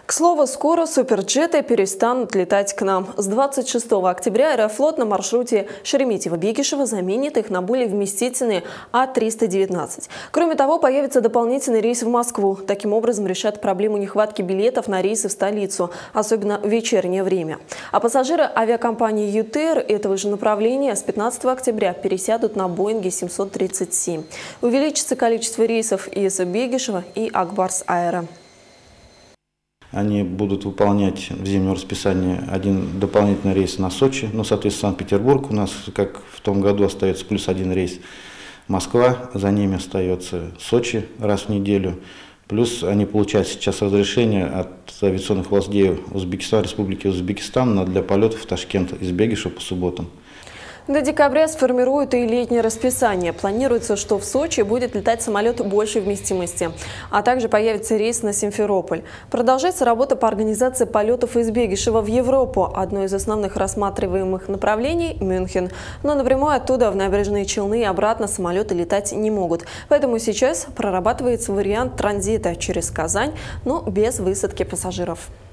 К слову, скоро суперджеты перестанут летать к нам. С 26 октября Аэрофлот на маршруте Шереметьево-Бегишево заменит их на более вместительные А319. Кроме того, появится дополнительный рейс в Москву. Таким образом решат проблему нехватки билетов на рейсы в столицу, особенно в вечернее время. А пассажиры авиакомпании ЮТР этого же направления с 15 октября пересядут на Боинге 737. Увеличится количество рейсов из Бегишева и Акбарс-Аэро. Они будут выполнять в зимнем расписании один дополнительный рейс на Сочи, соответственно, Санкт-Петербург у нас, как в том году, остается плюс один рейс. Москва, за ними остается Сочи раз в неделю. Плюс они получают сейчас разрешение от авиационных властей Республики Узбекистан для полетов в Ташкент из Бегишева по субботам. До декабря сформируют и летнее расписание. Планируется, что в Сочи будет летать самолет большей вместимости, а также появится рейс на Симферополь. Продолжается работа по организации полетов из Бегишева в Европу. Одно из основных рассматриваемых направлений – Мюнхен. Но напрямую оттуда в Набережные Челны и обратно самолеты летать не могут. Поэтому сейчас прорабатывается вариант транзита через Казань, но без высадки пассажиров.